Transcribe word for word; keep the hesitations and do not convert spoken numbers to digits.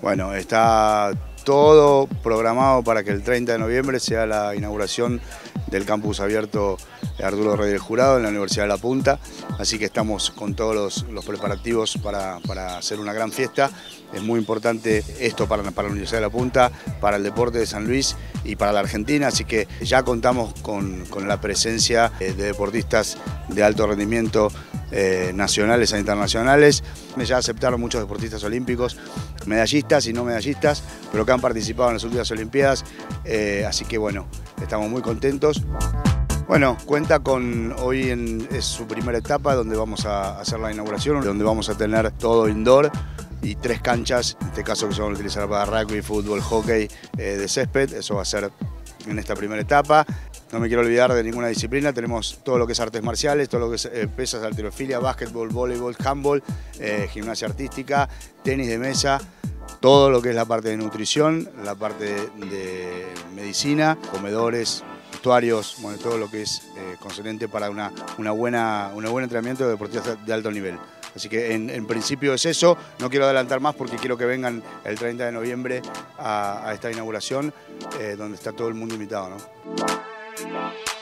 Bueno, está todo programado para que el treinta de noviembre sea la inauguración del campus abierto Arturo Rey del Jurado en la Universidad de La Punta, así que estamos con todos los, los preparativos para, para hacer una gran fiesta. Es muy importante esto para, para la Universidad de La Punta, para el deporte de San Luis y para la Argentina, así que ya contamos con, con la presencia de deportistas de alto rendimiento eh, nacionales e internacionales. Ya aceptaron muchos deportistas olímpicos, medallistas y no medallistas, pero que han participado en las últimas Olimpiadas, eh, así que bueno, estamos muy contentos. Bueno, cuenta con, hoy en, es su primera etapa donde vamos a hacer la inauguración, donde vamos a tener todo indoor y tres canchas, en este caso que se van a utilizar para rugby, fútbol, hockey, eh, de césped. Eso va a ser en esta primera etapa. No me quiero olvidar de ninguna disciplina, tenemos todo lo que es artes marciales, todo lo que es eh, pesas, halterofilia, básquetbol, voleibol, handball, eh, gimnasia artística, tenis de mesa, todo lo que es la parte de nutrición, la parte de, de medicina, comedores, vestuarios, bueno, todo lo que es eh, concerniente para una, una buena, un buen entrenamiento de deportistas de alto nivel. Así que en, en principio es eso, no quiero adelantar más porque quiero que vengan el treinta de noviembre a, a esta inauguración, eh, donde está todo el mundo invitado, ¿no?